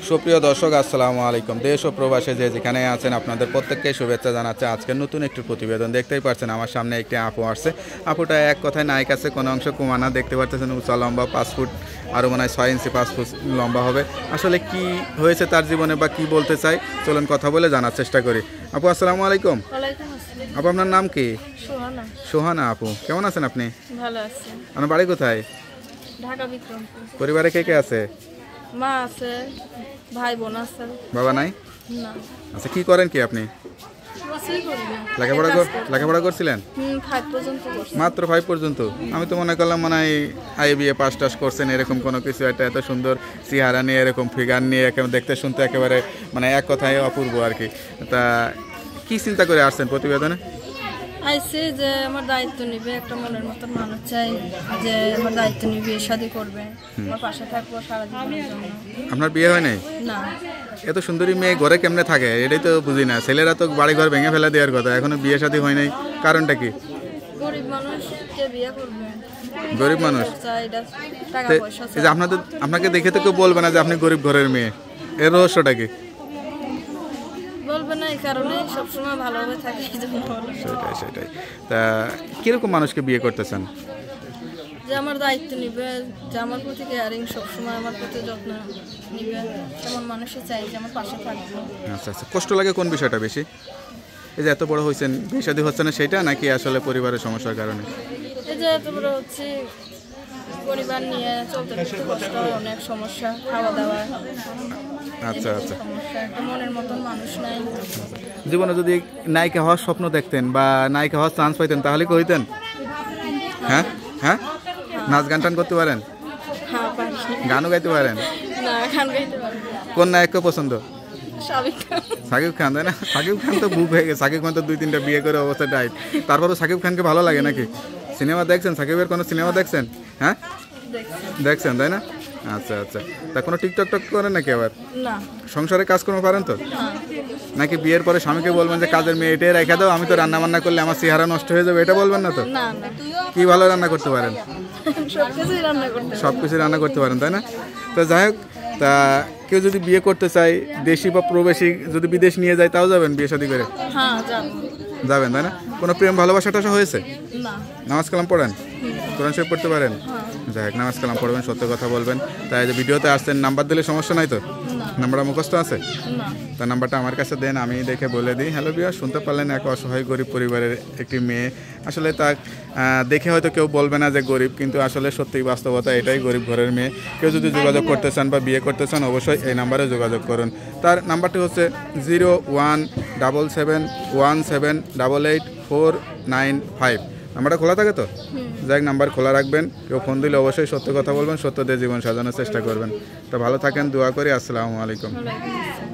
সুপ্রিয় দর্শক আসসালামু আলাইকুম। দেশ ও প্রবাসে যে যেখানে আছেন আপনাদের প্রত্যেককে শুভেচ্ছা জানাচ্ছে আজকের নতুন একটি প্রতিবেদন। দেখতেই পাচ্ছেন আমার সামনে একটি আপু আসছে। আপুটা এক কথায় নায়িক আছে, কোনো অংশ কুমানা। দেখতে পাচ্ছেন উঁচা লম্বা, 5 ফুট আরও মনে হয় 6 ইঞ্চি 5 ফুট লম্বা হবে। আসলে কি হয়েছে তার জীবনে বা কি বলতে চাই চলুন কথা বলে জানার চেষ্টা করি। আপু আসসালামু আলাইকুম। আপু আপনার নাম কি? সোহানা। সোহানা আপু, কেমন আছেন আপনি? ভালো আছি। আপনার বাড়ি কোথায়? ঢাকা বিক্রমপুর। পরিবারে কে কে আছে? মা আছে, ভাই বোন আছে। বাবা নাই? না। আচ্ছা, কি করেন কি আপনি? কিছুই করি না। লেখাপড়া করছিলেন? 5 পর্যন্ত করছি। মাত্র 5 পর্যন্ত? আমি তো মনে করলাম মানে IBA পাস টাস করছেন এরকম কোনো কিছু একটা, এত সুন্দর চেহারা নিয়ে এরকম ফিগার নিয়ে একেবারে দেখতে শুনতে একেবারে মানে এক কথায় অপূর্ব আর কি। তা কি চিন্তা করে আসছেন প্রতিবেদনে? আইসি যে আমার দায়িত্ব নিবে, একটা মনের মতন মানুষ চাই যে আমার দায়িত্ব নিবে, শাদি করবে, আমার পাশে থাকবো সারা জীবনের জন্য। আপনার বিয়ে হয় নাই? না। এত সুন্দরী মেয়ে ঘরে কেমনে থাকে এটাই তো বুঝি না। ছেলেরা তো বাড়ি ঘর ভেঙে ফেলে দেওয়ার কথা, এখনো বিয়ে শাদী হয় নাই, কারণটা কি? গরিব মানুষ কে বিয়ে করবে? গরিব মানুষ চাই টাকা পয়সা এই যে আপনাকে দেখে তো কেউ বলবে না যে আপনি গরিব ঘরের মেয়ে, এর রহস্যটা কি? বলবে না, এই কারণে সবসময় ভালোভাবে থাকে। সেটাই। তা কিরকম মানুষকে বিয়ে করতে চান? যে আমার দায়িত্ব নিবে, যে আমার প্রতি কেয়ারিং, সবসময় আমার প্রতি যত্ন নিবে, তেমন মানুষই চাই যে আমার পাশে থাকবে। আচ্ছা, কষ্ট লাগে কোন বিষয়টা বেশি? এই যে এত বড় হয়েছেন, বিয়ে শাদী হচ্ছে না সেটা, নাকি আসলে পরিবারের সমস্যার কারণে? এই যে এত বড় হচ্ছে, পরিবার নিয়ে চলতে ফিরতে কষ্ট, অনেক সমস্যা, খাওয়া দাওয়া। আচ্ছা। সমস্যা, একটা মনের মতন মানুষ নাই। জীবনে যদি নায়িকা হওয়ার স্বপ্ন দেখতেন বা নায়িকা হওয়ার চান্স পাইতেন তাহলে কি হইতেন? হ্যাঁ, নাচ গান টান করতে পারেন? হ্যাঁ, পারি। গানও গাইতে পারেন? না, গান গাইতে পারি না। কোন নায়ককে পছন্দ? সাকিব খান, তাই না? সাকিব খান তো বুক হয়ে গেছে। সাকিব খান তো 2-3টা বিয়ে করে অবস্থা টাইট। তারপরও সাকিব খানকে ভালো লাগে নাকি? সিনেমা দেখছেন? সাকিবের কোনো সিনেমা দেখছেন? হ্যাঁ, দেখছেন তাই না? আচ্ছা। তা কোনো টিকটক করেন নাকি আবার? না। সংসারে কাজকর্ম পারেন তো? নাকি বিয়ের পরে স্বামীকে বলবেন যে কাজের মেয়ে এটাই রেখে দাও, আমি তো রান্না বান্না করলে আমার চেহারা নষ্ট হয়ে যাবে, এটা বলবেন না তো? না। কি ভালো রান্না করতে পারেন? সবকিছু রান্না করতে পারেন তাই না? তো যাই হোক, তা কেউ যদি বিয়ে করতে চায়, দেশি বা প্রবাসী, যদি বিদেশ নিয়ে যায় তাও যাবেন বিয়ে শাদী করে? হ্যাঁ, যাবেন তাই না? কোনো প্রেম ভালোবাসা টাসা হয়েছে? না। নামাজ কালাম পড়েন? কোরআন শরীফ পড়তে পারেন? যাই হোক, নামাজ কালাম পড়বেন, সত্য কথা বলবেন। তাই যে ভিডিওতে আসছেন, নাম্বার দিলে সমস্যা নাই তো? নাম্বারটা মুখস্থ আছে? তার নাম্বারটা আমার কাছে দেন, আমি দেখে বলে দিই। হ্যালো বিয়া, শুনতে পারলেন এক অসহায় গরিব পরিবারের একটি মেয়ে। আসলে তা দেখে হয়তো কেউ বলবে না যে গরিব, কিন্তু আসলে সত্যিই বাস্তবতা এটাই, গরিব ঘরের মেয়ে। কেউ যদি যোগাযোগ করতে চান বা বিয়ে করতে চান অবশ্যই এই নাম্বারে যোগাযোগ করুন। তার নাম্বারটি হচ্ছে 017717884895। নাম্বারটা খোলা থাকে তো? যাই নাম্বার খোলা রাখবেন, কেউ ফোন দিলে অবশ্যই সত্য কথা বলবেন, সত্য দিয়ে জীবন সাজানোর চেষ্টা করবেন। তো ভালো থাকেন, দোয়া করি। আসসালামু আলাইকুম।